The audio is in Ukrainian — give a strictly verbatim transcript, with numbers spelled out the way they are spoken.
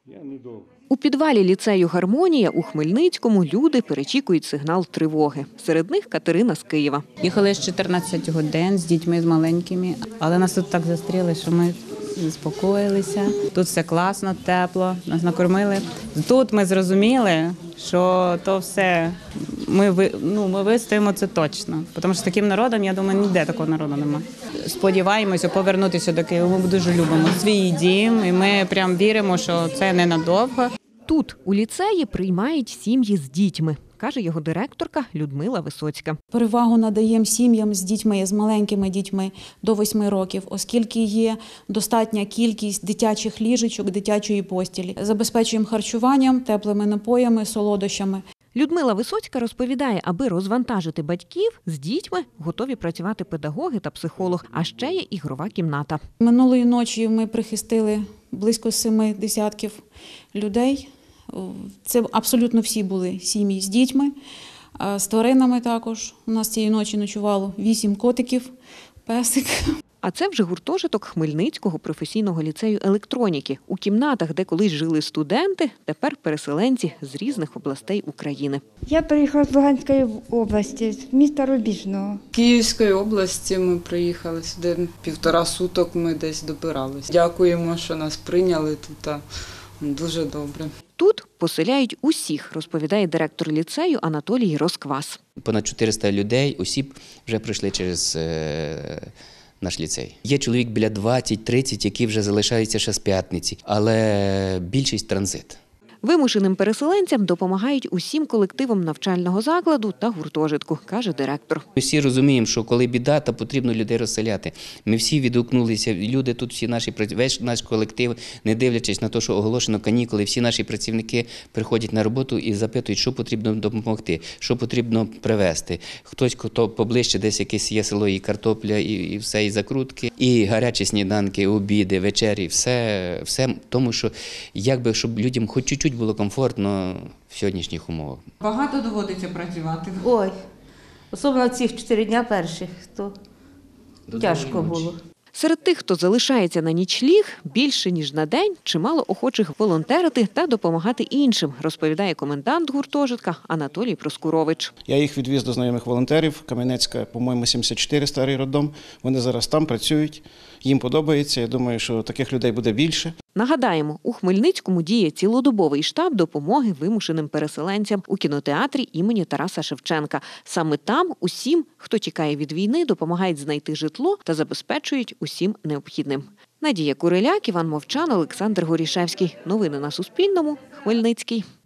У підвалі ліцею «Гармонія» у Хмельницькому люди перечікують сигнал тривоги. Серед них Катерина з Києва. Їхали з чотирнадцять годин з дітьми, з маленькими, але нас тут так застріли, що ми заспокоїлися. Тут все класно, тепло, нас накормили. Тут ми зрозуміли, що то все, ми, ну, ми вистоїмо це точно. Тому що з таким народом, я думаю, ніде такого народу немає. Сподіваємося повернутися до Києва, ми дуже любимо свій дім, і ми прям віримо, що це ненадовго. Тут, у ліцеї, приймають сім'ї з дітьми, каже його директорка Людмила Висоцька. Перевагу надаємо сім'ям з дітьми, з маленькими дітьми до восьми років, оскільки є достатня кількість дитячих ліжечок, дитячої постілі. Забезпечуємо харчуванням, теплими напоями, солодощами. Людмила Висоцька розповідає, аби розвантажити батьків, з дітьми готові працювати педагоги та психолог, а ще є ігрова кімната. Минулої ночі ми прихистили близько семи десятків людей. Це абсолютно всі були сім'ї з дітьми, з тваринами також. У нас цієї ночі ночувало вісім котиків, песик. А це вже гуртожиток Хмельницького професійного ліцею електроніки. У кімнатах, де колись жили студенти, тепер переселенці з різних областей України. Я приїхала з Луганської області, з міста Рубіжного. З Київської області ми приїхали сюди, півтора суток ми десь добиралися. Дякуємо, що нас прийняли тут, дуже добре. Тут поселяють усіх, розповідає директор ліцею Анатолій Росквас. Понад чотириста людей, осіб вже пройшли через е, наш ліцей. Є чоловік біля двадцять-тридцять, які вже залишаються ще з п'ятниці, але більшість транзит. Вимушеним переселенцям допомагають усім колективам навчального закладу та гуртожитку, каже директор. Ми всі розуміємо, що коли біда, то потрібно людей розселяти. Ми всі відгукнулися, люди тут всі наші, весь наш колектив, не дивлячись на те, що оголошено канікули, всі наші працівники приходять на роботу і запитують, що потрібно допомогти, що потрібно привезти. Хтось, хто поближче, десь якесь є село, і картопля, і, і все, і закрутки, і гарячі сніданки, обіди, вечері, все, все тому, що якби, щоб людям хоч чуть-чуть було комфортно в сьогоднішніх умовах. Багато доводиться працювати? Ой, особливо цих чотири дня перших, то тяжко було. Серед тих, хто залишається на нічліг, більше ніж на день, чимало охочих волонтерити та допомагати іншим, розповідає комендант гуртожитка Анатолій Проскурович. Я їх відвіз до знайомих волонтерів. Кам'янецька, по-моєму, сімдесят чотири, старий роддом. Вони зараз там працюють, їм подобається. Я думаю, що таких людей буде більше. Нагадаємо, у Хмельницькому діє цілодобовий штаб допомоги вимушеним переселенцям у кінотеатрі імені Тараса Шевченка. Саме там усім, хто тікає від війни, допомагають знайти житло та забезпечують усім необхідним. Надія Куриляк, Іван Мовчан, Олександр Горішевський. Новини на Суспільному. Хмельницький.